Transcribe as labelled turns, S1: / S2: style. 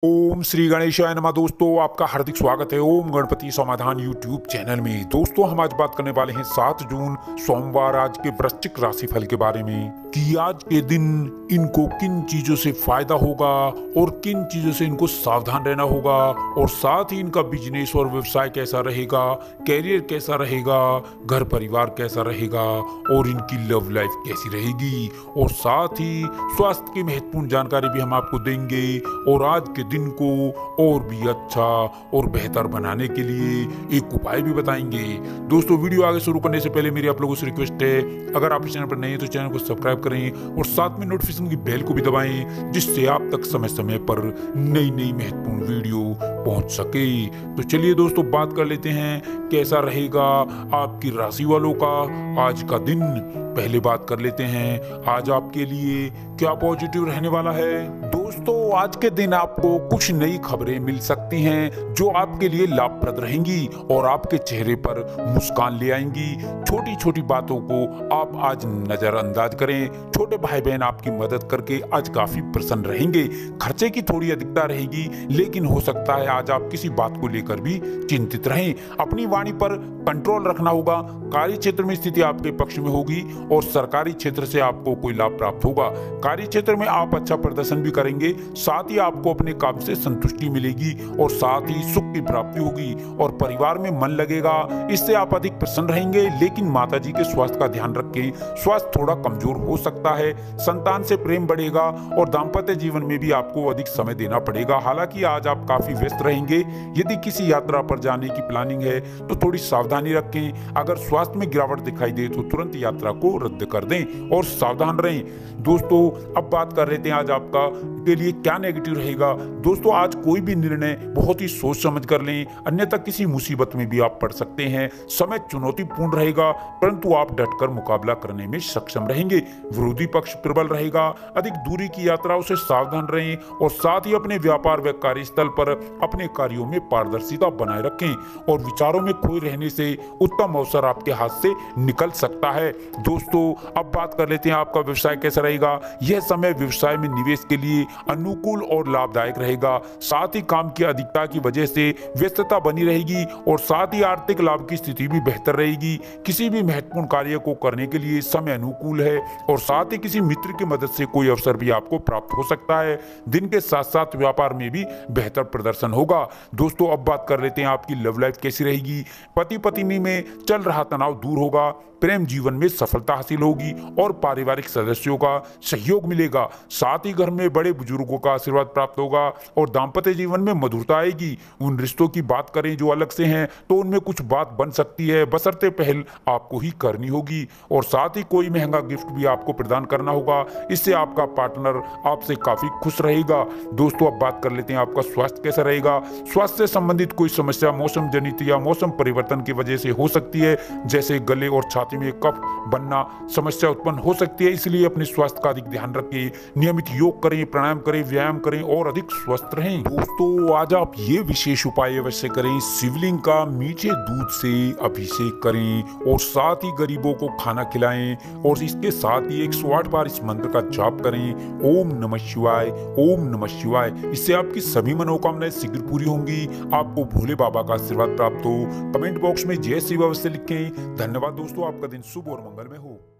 S1: ओम श्री गणेशाय नमः। दोस्तों आपका हार्दिक स्वागत है ओम गणपति समाधान यूट्यूब चैनल में। दोस्तों हम आज बात करने वाले हैं 7 जून सोमवार आज के वृश्चिक राशिफल के बारे में कि आज के दिन इनको किन चीजों से फायदा होगा और किन चीजों से इनको सावधान रहना होगा, और साथ ही इनका बिजनेस और व्यवसाय कैसा रहेगा, कैरियर कैसा रहेगा, घर परिवार कैसा रहेगा और इनकी लव लाइफ कैसी रहेगी, और साथ ही स्वास्थ्य की महत्वपूर्ण जानकारी भी हम आपको देंगे और आज के दिन को और भी अच्छा और बेहतर बनाने के लिए एक उपाय भी बताएंगे। दोस्तों वीडियो आगे शुरू करने से पहले मेरी आप लोगों से रिक्वेस्ट है, अगर आप इस चैनल पर नए हैं तो चैनल को सब्सक्राइब करें और साथ में नोटिफिकेशन की बेल को भी दबाएं, जिससे आप तक समय समय पर नई नई महत्वपूर्ण वीडियो पहुंच सके। तो चलिए दोस्तों बात कर लेते हैं कैसा रहेगा आपकी राशि वालों का आज का दिन। पहले बात कर लेते हैं आज आपके लिए क्या पॉजिटिव रहने वाला है। दोस्तों आज के दिन आपको कुछ नई खबरें मिल सकती हैं जो आपके लिए लाभप्रद रहेंगी और आपके चेहरे पर मुस्कान ले आएंगी। छोटी छोटी बातों को आप आज नजरअंदाज करें। छोटे भाई बहन आपकी मदद करके आज काफी प्रसन्न रहेंगे। खर्चे की थोड़ी अधिकता रहेगी, लेकिन हो सकता है आज आप किसी बात को लेकर भी चिंतित रहें। अपनी वाणी पर कंट्रोल रखना होगा। कार्य क्षेत्र में स्थिति आपके पक्ष में होगी और सरकारी क्षेत्र से आपको कोई लाभ प्राप्त होगा। कार्य क्षेत्र में आप अच्छा प्रदर्शन भी करेंगे, साथ ही आपको अपने काम से संतुष्टि मिलेगी और साथ ही सुख की प्राप्ति होगी और परिवार में मन लगेगा। इससे आप अधिक प्रसन्न रहेंगे, लेकिन माताजी के स्वास्थ्य का ध्यान रखें। स्वास्थ्य थोड़ा कमजोर हो सकता है। संतान से प्रेम बढ़ेगा और दाम्पत्य जीवन में भी आपको अधिक समय देना पड़ेगा। हालांकि आज आप काफी व्यस्त रहेंगे। यदि किसी यात्रा पर जाने की प्लानिंग है तो थोड़ी सावधानी रखें। अगर स्वास्थ्य में गिरावट दिखाई दे तो तुरंत यात्रा को रद्द कर दें और सावधान रहें। दोस्तों अब बात कर लेते हैं आज आपका के लिए क्या नेगेटिव रहेगा। दोस्तों आज कोई भी निर्णय बहुत ही सोच समझ कर लें, अन्यथा किसी मुसीबत में भी आप पड़ सकते हैं। समय चुनौतीपूर्ण रहेगा, परंतु आप डटकर मुकाबला करने में सक्षम रहेंगे। विरोधी पक्ष प्रबल रहेगा। अधिक दूरी की यात्राओं से सावधान रहें और साथ ही अपने व्यापार व कार्यस्थल पर अपने कार्यों में पारदर्शिता बनाए रखें और विचारों में खोए रहने से उत्तम अवसर आपके हाथ से निकल सकता है। दोस्तों अब बात कर लेते हैं आपका व्यवसाय कैसा रहेगा। यह समय व्यवसाय में निवेश के लिए अनुकूल और लाभदायक रहेगा। साथ ही काम की अधिकता की वजह से व्यस्तता बनी रहेगी और साथ ही आर्थिक लाभ की स्थिति भी बेहतर रहेगी। किसी भी महत्वपूर्ण कार्य को करने के लिए समय अनुकूल है और साथ ही किसी मित्र की मदद से कोई अवसर भी आपको प्राप्त हो सकता है। दिन के साथ साथ व्यापार में भी बेहतर प्रदर्शन होगा। दोस्तों अब बात कर लेते हैं आपकी लव लाइफ कैसी रहेगी। पति पत्नी में चल रहा तनाव दूर होगा। प्रेम जीवन में सफलता हासिल होगी और पारिवारिक सदस्यों का सहयोग मिलेगा। साथ ही घर में बड़े बुजुर्गों का आशीर्वाद प्राप्त होगा और दाम्पत्य जीवन में मधुरता आएगी। उन रिश्तों की बात करें जो अलग से हैं तो उनमें कुछ बात बन सकती है, बशर्ते पहल आपको ही करनी होगी और साथ ही कोई महंगा गिफ्ट भी आपको प्रदान करना होगा। इससे आपका पार्टनर आपसे काफी खुश रहेगा। दोस्तों अब बात कर लेते हैं आपका स्वास्थ्य कैसा रहेगा। स्वास्थ्य से संबंधित कोई समस्या मौसम जनित या मौसम परिवर्तन की वजह से हो सकती है, जैसे गले और छाती में कफ बनना समस्या उत्पन्न हो सकती है। इसलिए अपने स्वास्थ्य का अधिक ध्यान रखें। नियमित योग करें, प्राणायाम करें, व्यायाम करें और अधिक स्वस्थ रहें। दोस्तों आज आप ये विशेष उपाय अवश्य करें। शिवलिंग का मीठे दूध से अभिषेक करें और साथ ही गरीबों को खाना खिलाएं और इसके साथ ही 108 बार इस मंत्र का जाप करें, ओम नमः शिवाय, ओम नमः शिवाय। इससे आपकी सभी मनोकामनाएं शीघ्र पूरी होंगी। आपको भोले बाबा का आशीर्वाद प्राप्त हो। कमेंट बॉक्स में जय शिव अवश्य लिखें। धन्यवाद दोस्तों, आपका दिन शुभ और मंगलमय हो।